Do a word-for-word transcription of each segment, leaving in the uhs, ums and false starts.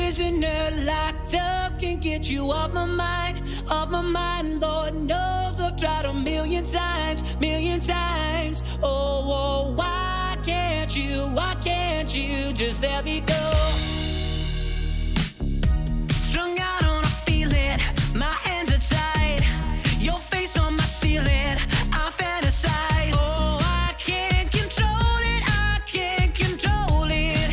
Prisoner locked up, can't get you off my mind, off my mind. Lord knows I've tried a million times, million times. Oh, oh, why can't you, why can't you just let me go? Strung out on a feeling, my hands are tied, your face on my ceiling, I fantasize. Oh, I can't control it, I can't control it.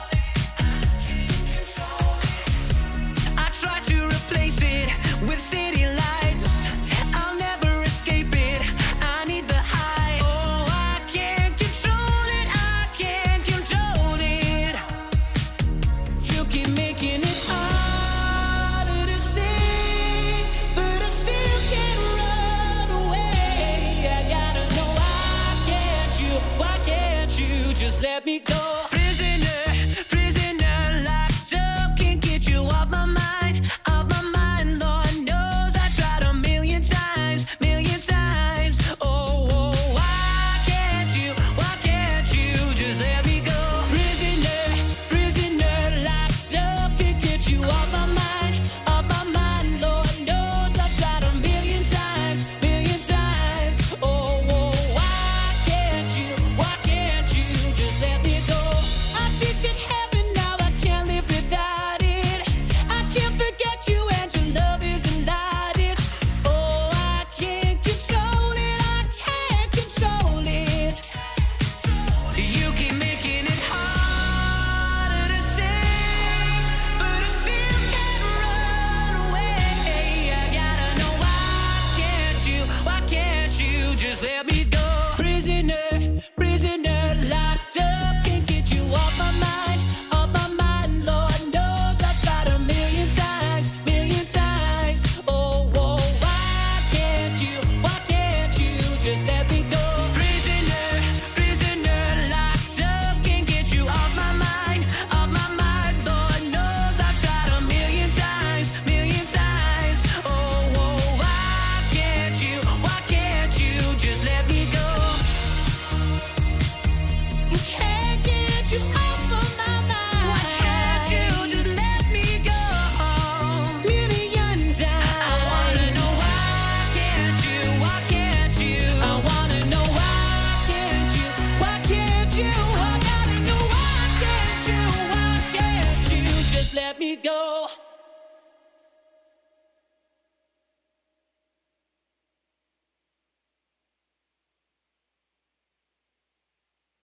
I try to replace it with city lights, I'll never escape it, I need the high. Oh, I can't control it, I can't control it. You keep making it harder to see, but I still can't run away. I gotta know, why can't you, why can't you just let me go? Prisoner, prisoner locked up, can't get you off my mind, off my mind. Lord knows I tried a million times, million times. Oh, oh, why can't you, why can't you just let me go? Prisoner, prisoner locked up, can't get you off my mind, off my mind. Lord knows I tried a million times, million times. Oh, oh, why can't you, why can't you just let me go? I tasted heaven, now I can't live without it. I can't forget you and your love isn't like this. Oh, I can't control it, I can't control it. You keep making it harder to say, but I still can't run away. I gotta know, why can't you, why can't you just let me go? Prisoner, prisoner locked up, can't get you off my mind, off my mind. Lord knows I've tried a million times, million times. Oh, oh, why can't you, why can't you just let me go? Prisoner, prisoner locked up, can't get you off my mind, off my mind. Lord knows I've tried a million times, million times. Oh, oh, why can't you, why can't you just let me go? Can't get you off of my mind. Why can't you just let me go? Million times. I wanna know, why can't you, why can't you? I wanna know, why can't you, why can't you? I gotta know, why can't you, why can't you just let me go?